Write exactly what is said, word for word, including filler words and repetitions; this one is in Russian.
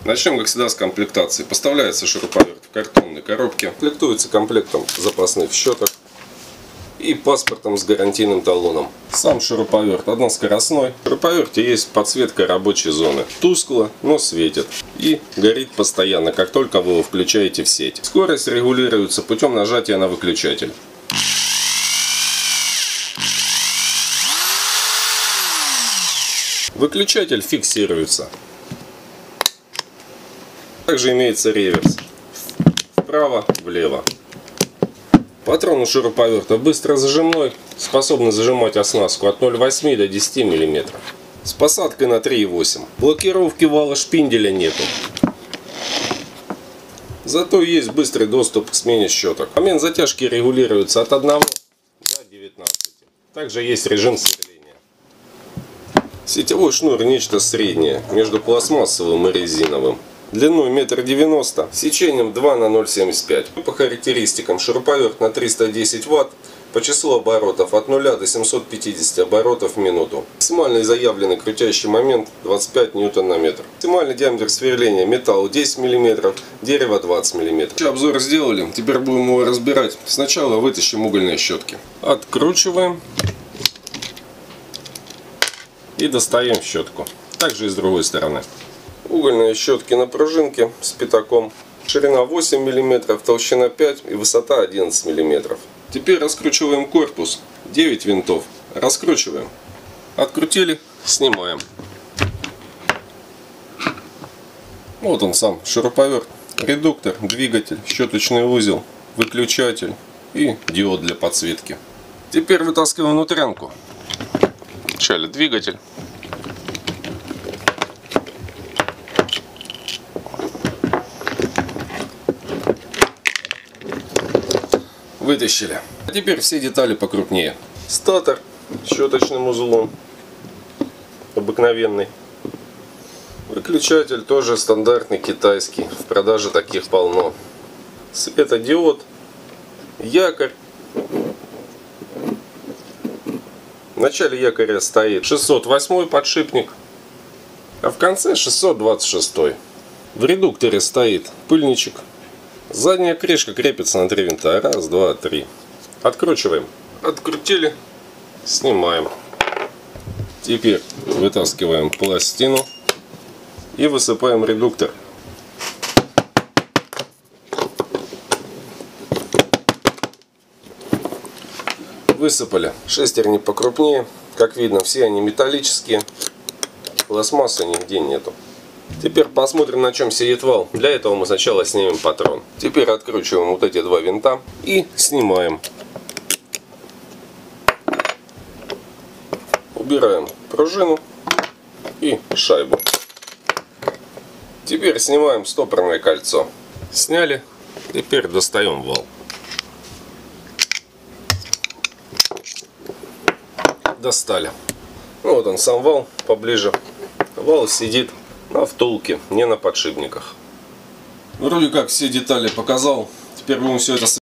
Начнем, как всегда, с комплектации. Поставляется шуруповерт в картонной коробке. Комплектуется комплектом запасных щеток и паспортом с гарантийным талоном. Сам шуруповерт односкоростной. В шуруповерте есть подсветка рабочей зоны. Тускло, но светит. И горит постоянно, как только вы его включаете в сеть. Скорость регулируется путем нажатия на выключатель. Выключатель фиксируется. Также имеется реверс. Вправо, влево. Патрон у шуруповерта быстро зажимной, способный зажимать оснастку от ноль целых восемь десятых до десяти миллиметров. С посадкой на три и восемь. Блокировки вала шпинделя нету. Зато есть быстрый доступ к смене щеток. Момент затяжки регулируется от одного до девятнадцати. Также есть режим сверления. Сетевой шнур нечто среднее между пластмассовым и резиновым. Длиной метр девяносто, сечением два на ноль целых семьдесят пять. По характеристикам шуруповерт на триста десять ватт, по числу оборотов от нуля до семисот пятидесяти оборотов в минуту. Максимальный заявленный крутящий момент двадцать пять ньютон на метр. Максимальный диаметр сверления: металл десять миллиметров, дерево двадцать миллиметров. Обзор сделали, теперь будем его разбирать. Сначала вытащим угольные щетки. Откручиваем и достаем щетку. Также и с другой стороны. Угольные щетки на пружинке с пятаком. Ширина восемь миллиметров, толщина пять и высота одиннадцать миллиметров. Теперь раскручиваем корпус. девять винтов. Раскручиваем. Открутили, снимаем. Вот он сам шуруповерт. Редуктор, двигатель, щеточный узел, выключатель и диод для подсветки. Теперь вытаскиваем внутрянку. Вначале двигатель. Вытащили. А теперь все детали покрупнее. Статор с щеточным узлом. Обыкновенный. Выключатель тоже стандартный китайский. В продаже таких полно. Светодиод. Якорь. В начале якоря стоит шестьсот восьмой подшипник, а в конце шестьсот двадцать шестой. В редукторе стоит пыльничек. Задняя крышка крепится на три винта. Раз, два, три. Откручиваем. Открутили. Снимаем. Теперь вытаскиваем пластину и высыпаем редуктор. Высыпали. Шестерни покрупнее. Как видно, все они металлические. Пластмассы нигде нету. Теперь посмотрим, на чем сидит вал. Для этого мы сначала снимем патрон. Теперь откручиваем вот эти два винта и снимаем. Убираем пружину и шайбу. Теперь снимаем стопорное кольцо. Сняли. Теперь достаем вал. Достали. Вот он сам вал поближе. Вал сидит на втулке, не на подшипниках. Вроде как все детали показал. Теперь будем все это